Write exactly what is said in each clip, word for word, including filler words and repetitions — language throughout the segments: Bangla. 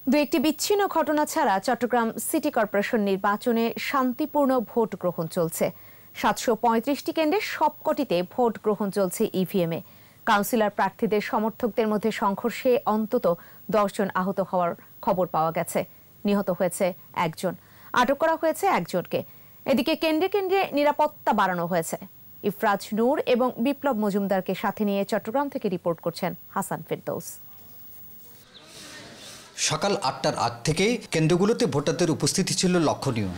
দু একটি বিচ্ছিন্ন ঘটনা ছাড়া চট্টগ্রাম সিটি কর্পোরেশন নির্বাচনে শান্তিপূর্ণ ভোট গ্রহণ চলছে। সাতশো পঁয়ত্রিশটি কেন্দ্রে সবকটিতে ভোট গ্রহণ চলছে ইভিএমে। কাউন্সিলর প্রার্থীদের সমর্থকদের মধ্যে সংঘর্ষে অন্তত দশ জন আহত হওয়ার খবর পাওয়া গেছে। নিহত হয়েছে একজন, আটক করা হয়েছে একজনকে। এদিকে কেন্দ্রে কেন্দ্রে নিরাপত্তা বাড়ানো হয়েছে। ইফরাজ নূর এবং বিপ্লব মজুমদারকে সাথে নিয়ে চট্টগ্রাম থেকে রিপোর্ট করছেন হাসান ফেরদৌস। সকাল আটটার আগ থেকেই কেন্দ্রগুলোতে ভোটারদের উপস্থিতি ছিল লক্ষণীয়।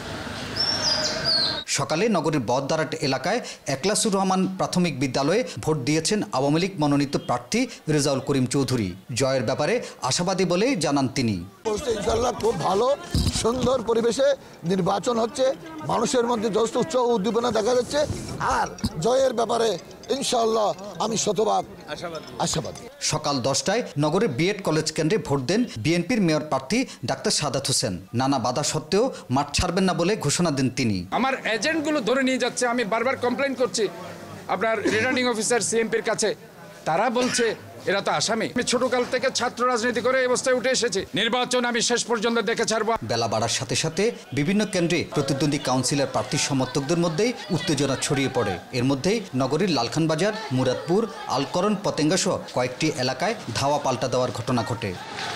সকালে নগরীর বদদারাট এলাকায় একলাসুর রহমান প্রাথমিক বিদ্যালয়ে ভোট দিয়েছেন আওয়ামী লীগ মনোনীত প্রার্থী রেজাউল করিম চৌধুরী। জয়ের ব্যাপারে আশাবাদী বলে জানান তিনি। ইনশাআল্লাহ খুব ভালো সুন্দর পরিবেশে নির্বাচন হচ্ছে, মানুষের মধ্যে যথেষ্ট উৎসাহ উদ্দীপনা দেখা যাচ্ছে, আর জয়ের ব্যাপারে ইনশাআল্লাহ আমি শতভাগ আশাবাদী। সকাল দশটায় নগরের বিএড কলেজ কেন্দ্রে ভোট দেন বিএনপির মেয়র প্রার্থী ডাক্তার সাদাত হোসেন। নানা বাধা সত্ত্বেও মাঠ ছাড়বেন না বলে ঘোষণা দেন তিনি। আমার এজেন্টগুলো ধরে নিয়ে যাচ্ছে, আমি বারবার কমপ্লেন করছি আপনার রিটার্নিং অফিসার সিএমপির কাছে, তারা বলছে এরা তো আসামি। আমি ছোটকাল থেকে ছাত্র রাজনীতি করে এই অবস্থায় উঠে এসেছি, নির্বাচন আমি শেষ পর্যন্ত দেখে ছাড়বো। বেলা বাড়ার সাথে সাথে বিভিন্ন কেন্দ্রে প্রতিদ্বন্দ্বী কাউন্সিলর প্রার্থী সমর্থকদের মধ্যেই উত্তেজনা ছড়িয়ে পড়ে। এর মধ্যেই নগরীর লালখান বাজার, মুরাদপুর, আলকরণ, পতেঙ্গা সহ কয়েকটি এলাকায় ধাওয়া পাল্টা দেওয়ার ঘটনা ঘটে।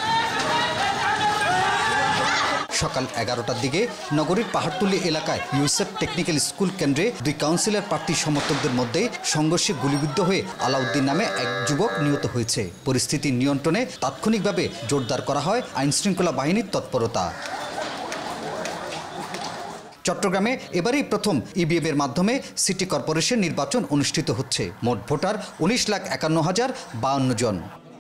সকাল এগারোটার দিকে নগরীর পাহাড়তলী এলাকায় ইউসেফ টেকনিক্যাল স্কুল কেন্দ্রে দুই কাউন্সিলর প্রার্থী সমর্থকদের মধ্যে সংঘর্ষে গুলিবিদ্ধ হয়ে আলাউদ্দিন নামে এক যুবক নিহত হয়েছে। পরিস্থিতি নিয়ন্ত্রণে তাৎক্ষণিকভাবে জোরদার করা হয় আইনশৃঙ্খলা বাহিনীর তৎপরতা। চট্টগ্রামে এবারেই প্রথম ইভিএমের মাধ্যমে সিটি কর্পোরেশন নির্বাচন অনুষ্ঠিত হচ্ছে। মোট ভোটার উনিশ লাখ একান্ন হাজার বাউন্ন জন।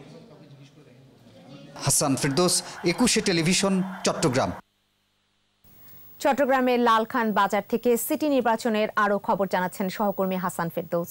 হাসান ফেরদৌস, একুশে টেলিভিশন, চট্টগ্রাম। চট্টগ্রামের লালখান বাজার থেকে সিটি নির্বাচনের আরও খবর জানাচ্ছেন সহকর্মী হাসান ফেরদৌস।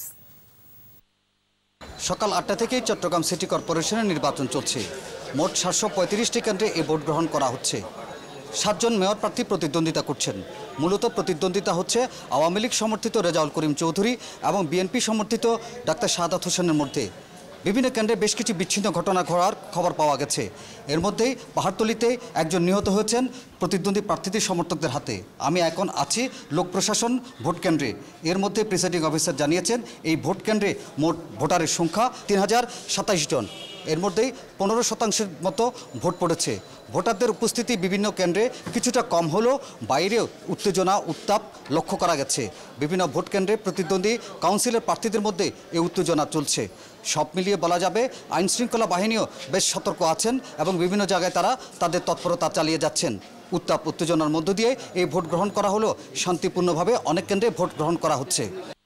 সকাল আটটা থেকে চট্টগ্রাম সিটি কর্পোরেশনের নির্বাচন চলছে। মোট সাতশো পঁয়ত্রিশটি কেন্দ্রে এই ভোট গ্রহণ করা হচ্ছে। সাতজন মেয়র প্রার্থী প্রতিদ্বন্দ্বিতা করছেন। মূলত প্রতিদ্বন্দ্বিতা হচ্ছে আওয়ামী লীগ সমর্থিত রেজাউল করিম চৌধুরী এবং বিএনপি সমর্থিত ডাক্তার সাদাত হোসেনের মধ্যে। বিভিন্ন কেন্দ্রে বেশ কিছু বিচ্ছিন্ন ঘটনা ঘটার খবর পাওয়া গেছে। এর মধ্যেই পাহাড়তলীতে একজন নিহত হয়েছেন প্রতিদ্বন্দ্বী প্রার্থীদের সমর্থকদের হাতে। আমি এখন আছি লোক প্রশাসন ভোট কেন্দ্রে। এর মধ্যে প্রিসাইডিং অফিসার জানিয়েছেন এই ভোট কেন্দ্রে মোট ভোটারের সংখ্যা তিন হাজার সাতাইশ জন। এর মধ্যেই পনেরো শতাংশের মতো ভোট পড়েছে। ভোটারদের উপস্থিতি বিভিন্ন কেন্দ্রে কিছুটা কম হলেও বাইরেও উত্তেজনা উত্তাপ লক্ষ্য করা গেছে। বিভিন্ন ভোট কেন্দ্রে প্রতিদ্বন্দ্বী কাউন্সিলর প্রার্থীদের মধ্যে এই উত্তেজনা চলছে। সব মিলিয়ে বলা যাবে আইনশৃঙ্খলা বাহিনীও বেশ সতর্ক আছেন এবং বিভিন্ন জায়গায় তারা তাদের তৎপরতা চালিয়ে যাচ্ছেন। উত্তাপ উত্তেজনার মধ্য দিয়ে এই ভোট গ্রহণ করা হলো শান্তিপূর্ণভাবে অনেক কেন্দ্রে ভোট গ্রহণ করা হচ্ছে।